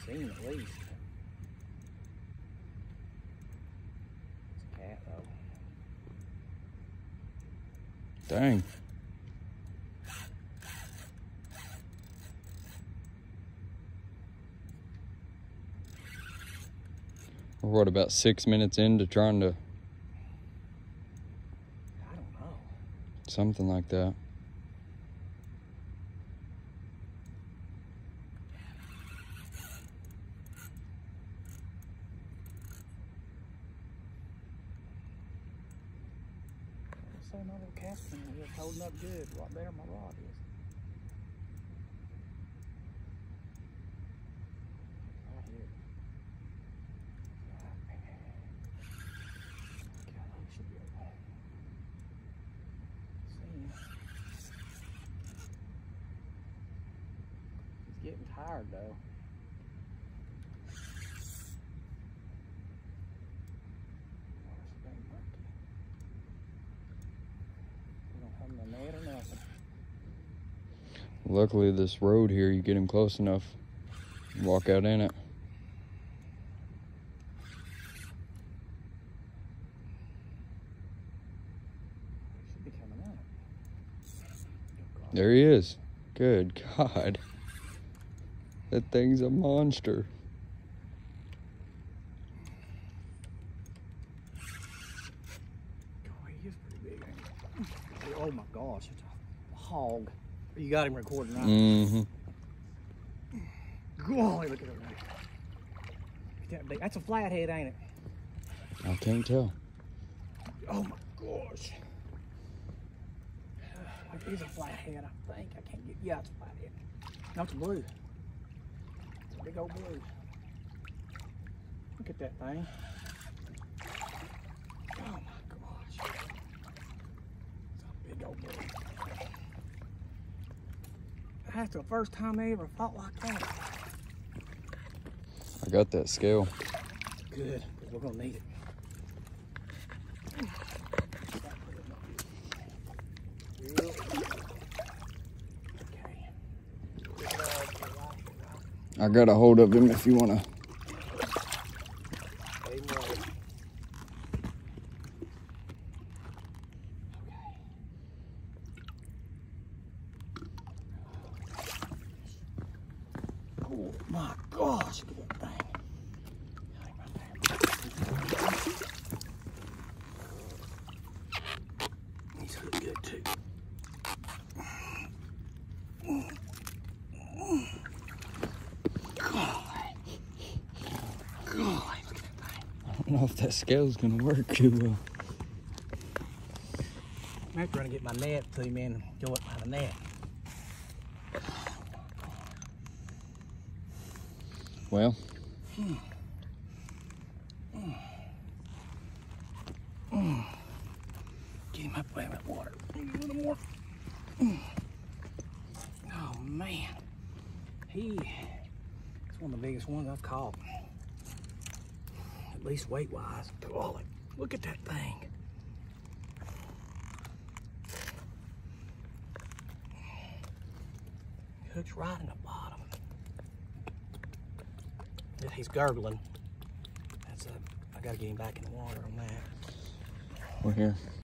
seen him at least. It's a cat though. Dang. We're what, about 6 minutes into trying to... I don't know. Something like that. So my little casting is holding up good. A lot better than my rod is. Right here. God, he should be okay. See him. He's getting tired though. No net or nothing. Luckily, this road here, you get him close enough, walk out in it. Should be coming out. There he is. Good God. That thing's a monster. Oh, he is pretty big, ain't he? Oh my gosh, it's a hog. You got him recording, right? Mm-hmm. Golly, look at that thing. That's a flathead, ain't it? I can't tell. Oh my gosh. It is a flathead, I think. I can't get, yeah, it's a flathead. No, it's a blue. It's a big old blue. Look at that thing. Oh my gosh. It's a big old blue. That's the first time they ever fought like that. I got that scale. Good, because we're gonna need it. I got a hold of him if you want to. Oh my gosh, look at that thing. He's hooked good too. Golly, look at that thing. I don't know if that scale's gonna work too well. I have to run and get my net to him and go up behind the net. Well. Get him up there in that water. A little more. Oh man. It's one of the biggest ones I've caught. At least weight wise. Golly, look at that thing. Hook's right in the bottom. He's gurgling. I gotta get him back in the water on that. We're here.